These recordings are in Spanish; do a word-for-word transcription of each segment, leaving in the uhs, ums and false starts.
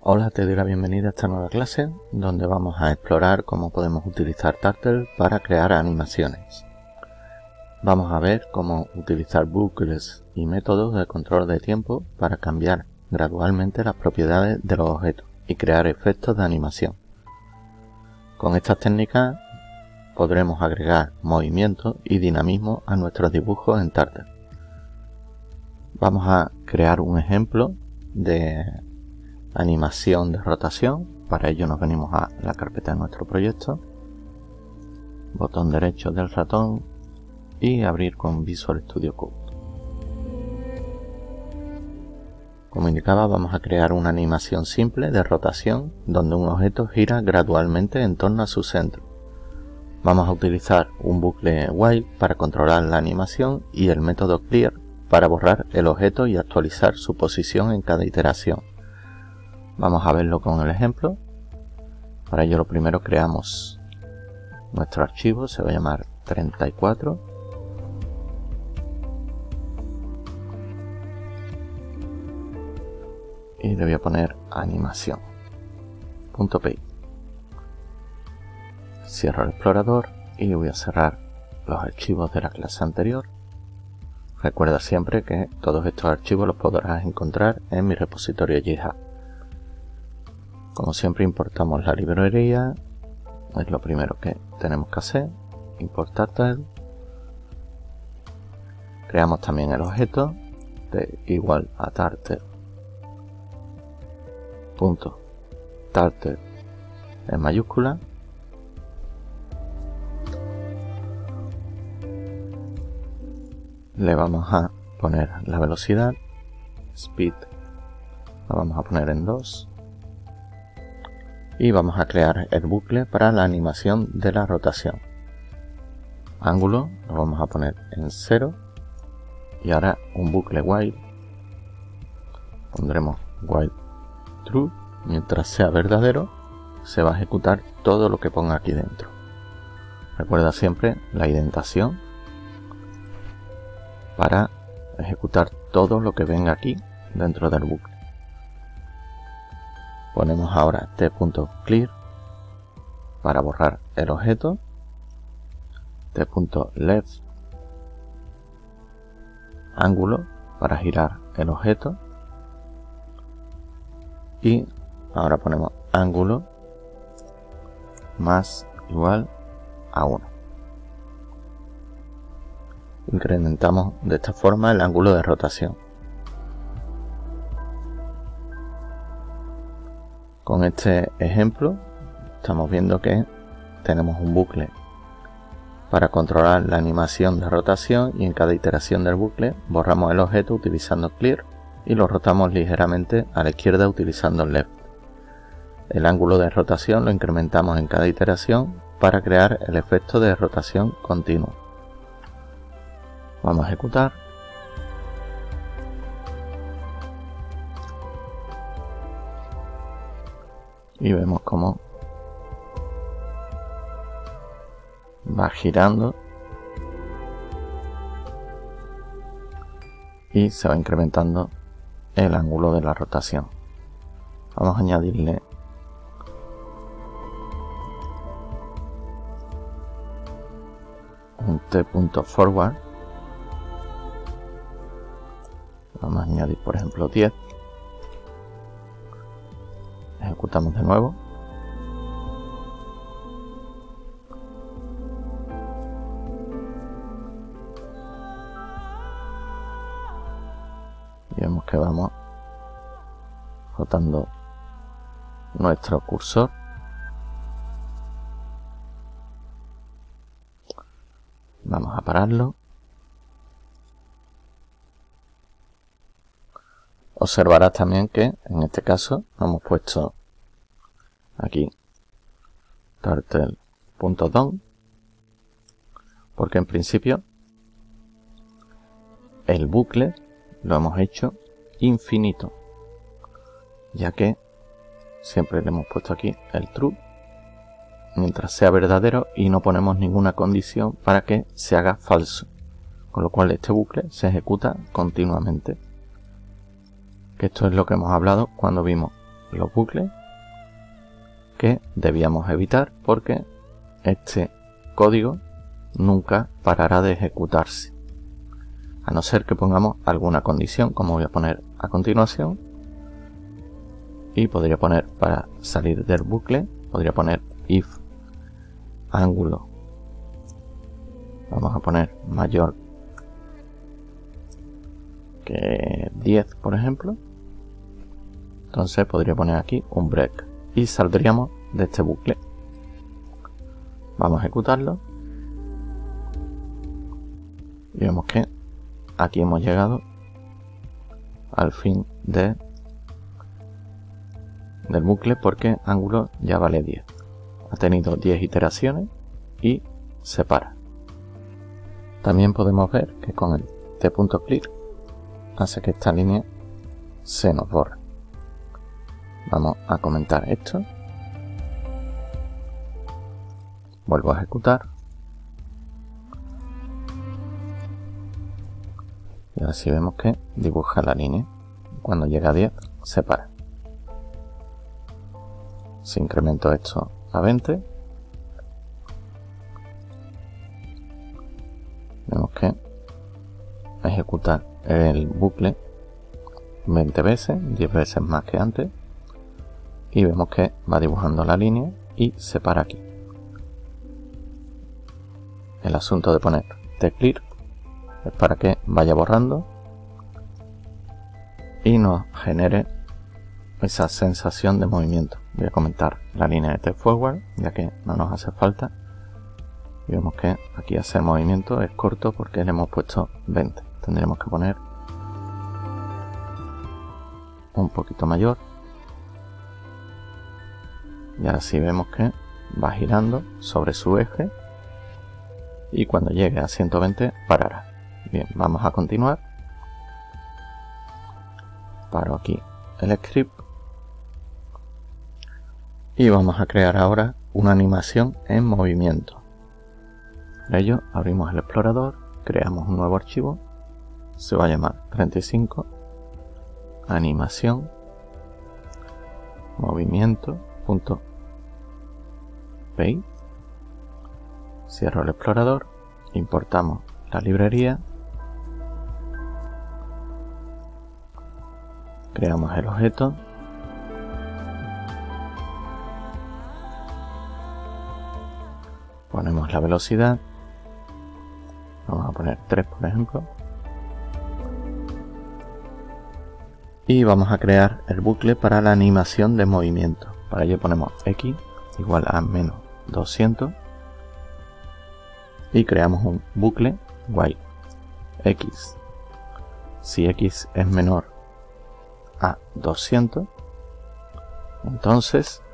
Hola, te doy la bienvenida a esta nueva clase donde vamos a explorar cómo podemos utilizar Turtle para crear animaciones. Vamos a ver cómo utilizar bucles y métodos de control de tiempo para cambiar gradualmente las propiedades de los objetos y crear efectos de animación. Con estas técnicas podremos agregar movimiento y dinamismo a nuestros dibujos en Turtle. Vamos a crear un ejemplo de animación de rotación. Para ello nos venimos a la carpeta de nuestro proyecto, botón derecho del ratón y abrir con Visual Studio Code. Como indicaba, vamos a crear una animación simple de rotación donde un objeto gira gradualmente en torno a su centro. Vamos a utilizar un bucle while para controlar la animación y el método clear para borrar el objeto y actualizar su posición en cada iteración. Vamos a verlo con el ejemplo. Para ello lo primero creamos nuestro archivo, se va a llamar treinta y cuatro. Y le voy a poner animación.py. Cierro el explorador y voy a cerrar los archivos de la clase anterior. Recuerda siempre que todos estos archivos los podrás encontrar en mi repositorio GitHub. Como siempre, importamos la librería, es lo primero que tenemos que hacer, importar Turtle. Creamos también el objeto de igual a Turtle punto Turtle en mayúscula. Le vamos a poner la velocidad, speed, la vamos a poner en dos. Y vamos a crear el bucle para la animación de la rotación. Ángulo lo vamos a poner en cero. Y ahora un bucle while. Pondremos while true. Mientras sea verdadero, se va a ejecutar todo lo que ponga aquí dentro. Recuerda siempre la indentación para ejecutar todo lo que venga aquí dentro del bucle. Ponemos ahora t.clear para borrar el objeto, t.left ángulo para girar el objeto y ahora ponemos ángulo más igual a uno. Incrementamos de esta forma el ángulo de rotación. Con este ejemplo estamos viendo que tenemos un bucle para controlar la animación de rotación y en cada iteración del bucle borramos el objeto utilizando clear y lo rotamos ligeramente a la izquierda utilizando left. El ángulo de rotación lo incrementamos en cada iteración para crear el efecto de rotación continua. Vamos a ejecutar. Y vemos cómo va girando y se va incrementando el ángulo de la rotación. Vamos a añadirle un t.forward. Vamos a añadir por ejemplo diez. Ejecutamos de nuevo. Y vemos que vamos rotando nuestro cursor. Vamos a pararlo. Observarás también que en este caso hemos puesto aquí turtle.done porque en principio el bucle lo hemos hecho infinito, ya que siempre le hemos puesto aquí el true mientras sea verdadero y no ponemos ninguna condición para que se haga falso, con lo cual este bucle se ejecuta continuamente. Que esto es lo que hemos hablado cuando vimos los bucles que debíamos evitar, porque este código nunca parará de ejecutarse, a no ser que pongamos alguna condición, como voy a poner a continuación. Y podría poner, para salir del bucle, podría poner if ángulo, vamos a poner mayor que diez, por ejemplo. Entonces podría poner aquí un break y saldríamos de este bucle. Vamos a ejecutarlo y vemos que aquí hemos llegado al fin de del bucle, porque ángulo ya vale diez. Ha tenido diez iteraciones y se para. También podemos ver que con el t.clear hace que esta línea se nos borre. Vamos a comentar esto. Vuelvo a ejecutar. Y ahora sí vemos que dibuja la línea. Cuando llega a diez se para. Si incremento esto a veinte, vemos que ejecutar el bucle veinte veces, diez veces más que antes, y vemos que va dibujando la línea y se para aquí. El asunto de poner tclear es para que vaya borrando y nos genere esa sensación de movimiento. Voy a comentar la línea de tforward, ya que no nos hace falta. Y vemos que aquí hacer movimiento es corto porque le hemos puesto veinte. Tendremos que poner un poquito mayor. Y ahora sí vemos que va girando sobre su eje. Y cuando llegue a ciento veinte parará. Bien, vamos a continuar. Paro aquí el script. Y vamos a crear ahora una animación en movimiento. Para ello abrimos el explorador, creamos un nuevo archivo, se va a llamar treinta y cinco, animación, movimiento.py. Cierro el explorador, importamos la librería, creamos el objeto, ponemos la velocidad, vamos a poner tres por ejemplo, y vamos a crear el bucle para la animación de movimiento. Para ello ponemos x igual a menos doscientos y creamos un bucle while x, si x es menor a doscientos, entonces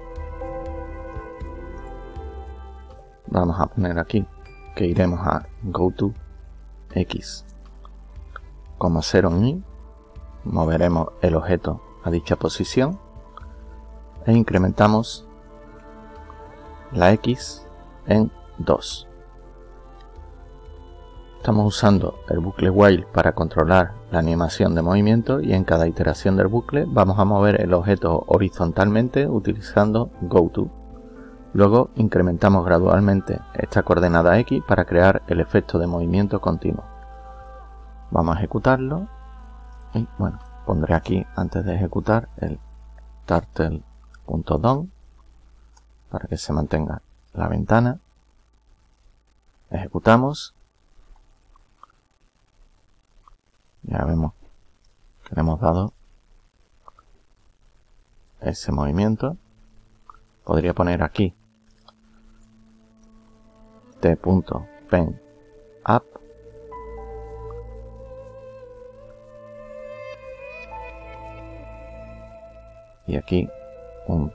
vamos a poner aquí que iremos a goTo x, cero en y, moveremos el objeto a dicha posición e incrementamos la x en dos. Estamos usando el bucle while para controlar la animación de movimiento y en cada iteración del bucle vamos a mover el objeto horizontalmente utilizando goTo. Luego incrementamos gradualmente esta coordenada x para crear el efecto de movimiento continuo. Vamos a ejecutarlo y bueno, pondré aquí antes de ejecutar el turtle.done para que se mantenga la ventana. Ejecutamos. Ya vemos que le hemos dado ese movimiento. Podría poner aquí t.pen up y aquí un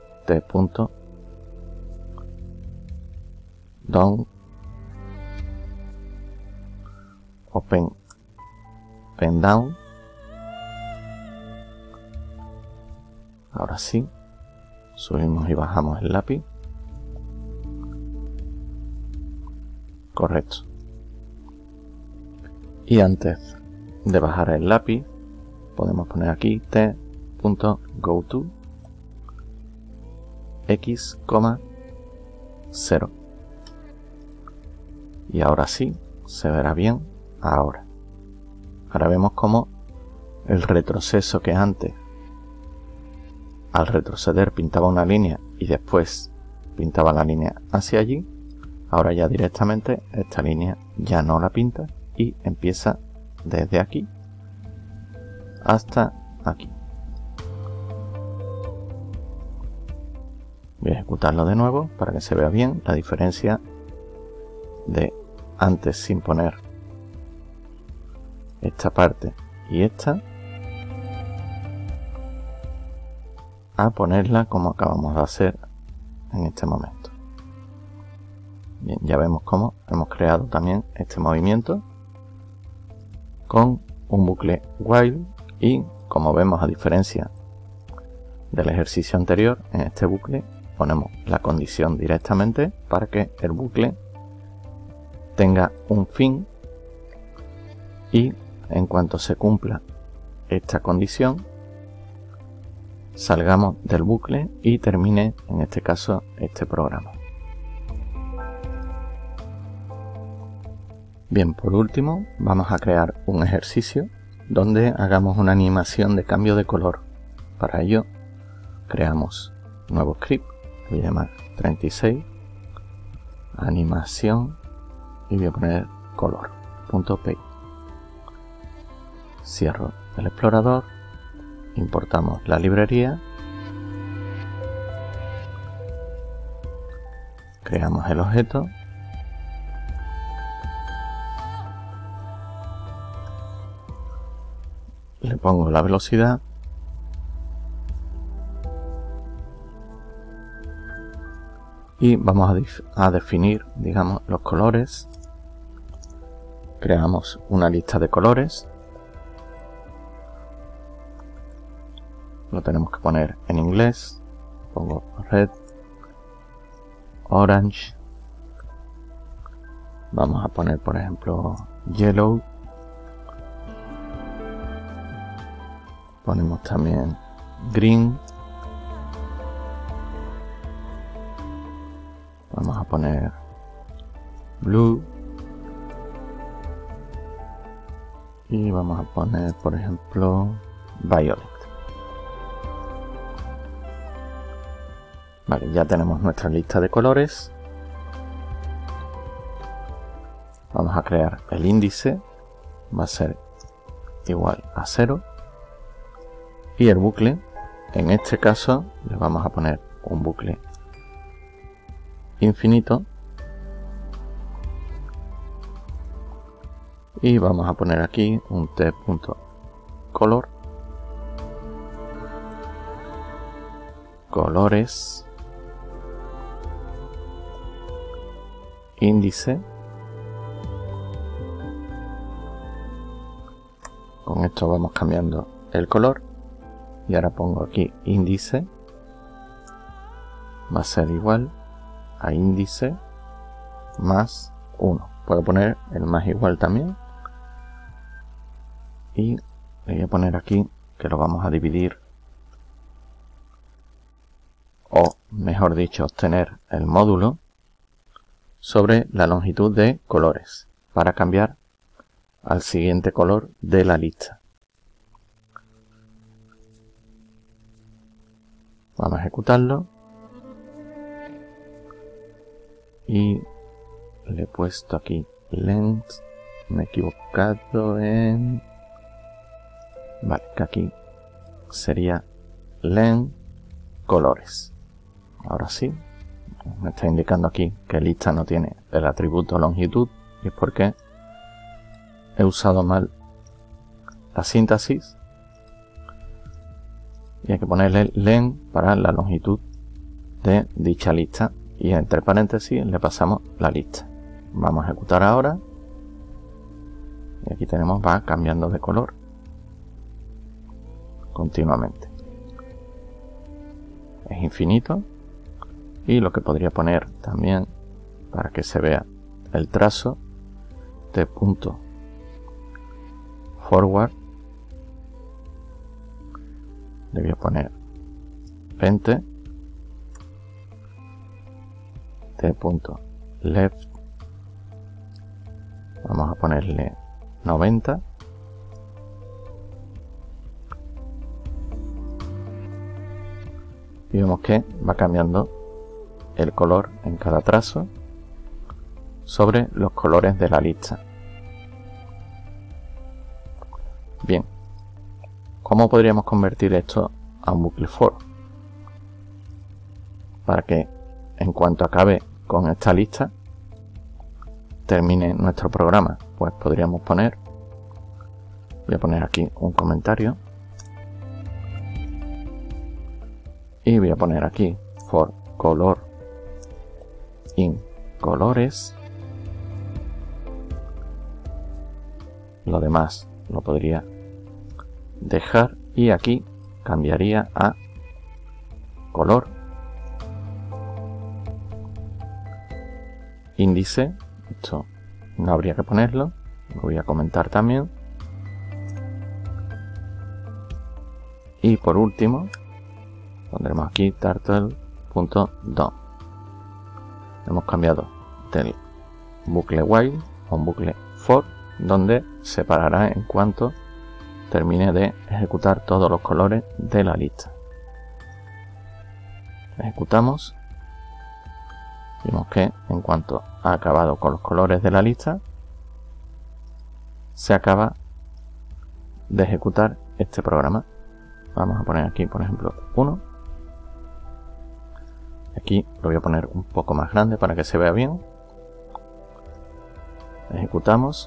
t.down open pen down. Ahora sí, subimos y bajamos el lápiz. Correcto. Y antes de bajar el lápiz, podemos poner aquí t.goTo x, cero. Y ahora sí, se verá bien ahora. Ahora vemos cómo el retroceso que antes, al retroceder, pintaba una línea y después pintaba la línea hacia allí, ahora ya directamente esta línea ya no la pinta y empieza desde aquí hasta aquí. Voy a ejecutarlo de nuevo para que se vea bien la diferencia de antes sin poner esta parte y esta a ponerla como acabamos de hacer en este momento. Bien, ya vemos cómo hemos creado también este movimiento con un bucle while y, como vemos, a diferencia del ejercicio anterior, en este bucle ponemos la condición directamente para que el bucle tenga un fin y en cuanto se cumpla esta condición salgamos del bucle y termine en este caso este programa. Bien, por último vamos a crear un ejercicio donde hagamos una animación de cambio de color. Para ello creamos un nuevo script, voy a llamar treinta y seis animación y voy a poner color.py. Cierro el explorador, importamos la librería, creamos el objeto, le pongo la velocidad y vamos a, def a definir, digamos, los colores. Creamos una lista de colores, lo tenemos que poner en inglés, pongo red, orange, vamos a poner por ejemplo yellow, ponemos también green, vamos a poner blue y vamos a poner por ejemplo violet. Vale, ya tenemos nuestra lista de colores. Vamos a crear el índice, va a ser igual a cero y el bucle, en este caso le vamos a poner un bucle infinito y vamos a poner aquí un t.color colores índice. Con esto vamos cambiando el color y ahora pongo aquí índice, va a ser igual a índice más uno. Puedo poner el más igual también y le voy a poner aquí que lo vamos a dividir, o mejor dicho, obtener el módulo sobre la longitud de colores para cambiar al siguiente color de la lista. Vamos a ejecutarlo y le he puesto aquí length, me he equivocado en... Vale, que aquí sería len colores. Ahora sí, me está indicando aquí que lista no tiene el atributo longitud y es porque he usado mal la sintaxis y hay que ponerle len para la longitud de dicha lista y entre paréntesis le pasamos la lista. Vamos a ejecutar ahora y aquí tenemos, va cambiando de color continuamente, es infinito. Y lo que podría poner también para que se vea el trazo, de punto forward, le voy a poner veinte t.left, vamos a ponerle noventa, y vemos que va cambiando el color en cada trazo sobre los colores de la lista. Bien, ¿cómo podríamos convertir esto a un bucle for? Para que en cuanto acabe con esta lista termine nuestro programa, pues podríamos poner, voy a poner aquí un comentario y voy a poner aquí for color in colores. Lo demás lo podría dejar y aquí cambiaría a color índice. Esto no habría que ponerlo, lo voy a comentar también. Y por último pondremos aquí turtle.done. Hemos cambiado del bucle while a un bucle for, donde se parará en cuanto termine de ejecutar todos los colores de la lista. Ejecutamos. Vemos que en cuanto ha acabado con los colores de la lista, se acaba de ejecutar este programa. Vamos a poner aquí, por ejemplo, uno. Aquí lo voy a poner un poco más grande para que se vea bien. Ejecutamos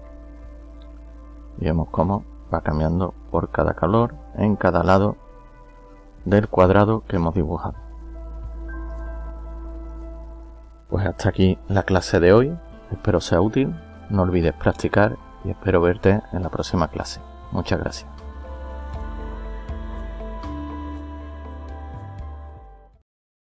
y vemos cómo va cambiando por cada color en cada lado del cuadrado que hemos dibujado. Pues hasta aquí la clase de hoy, espero sea útil, no olvides practicar y espero verte en la próxima clase. Muchas gracias.